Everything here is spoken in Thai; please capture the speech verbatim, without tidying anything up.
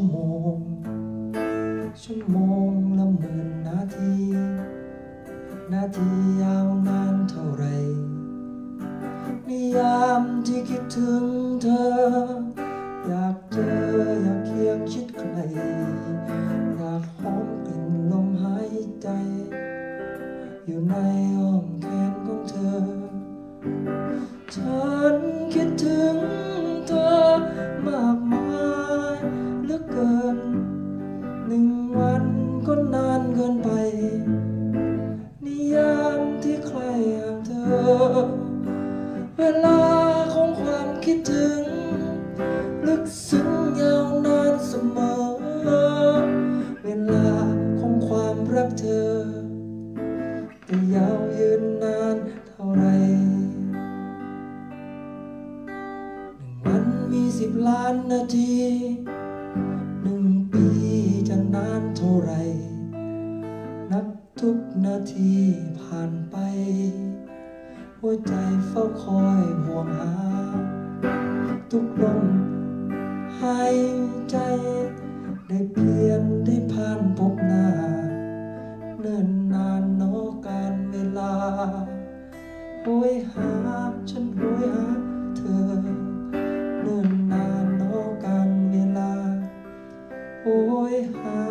โมงชั่วโมงละหมื่นนาทีนาทียาวนานเท่าไรนิยามที่คิดถึงเธออยากเจออยากเคียงชิดใกล้อยากหอมกลิ่นลมหายใจอยู่ในอ้อมแขนของเธอฉันคิดถึงเธอมากมายเหลือเกินหนึ่งวันก็นานเกินไปนิยามที่ใครห่างเธอเวลาของความคิดถึงลึกซึ้งยาวนานเสมอเวลาของความรักเธอจะยาวยืนนานเท่าไรหนึ่งวันมีสิบล้านนาทีหนึ่งปีจะนานเท่าไรนับทุกนาทีผ่านไปหัวใจเฝ้าคอยห่วงหาทุกลมหายใจได้เปลี่ยนได้ผ่านพบหน้าเนิ่นนานนอการเวลาโหยหาฉันโหยหาเธอเนิ่นนานนอการเวลาโหยหา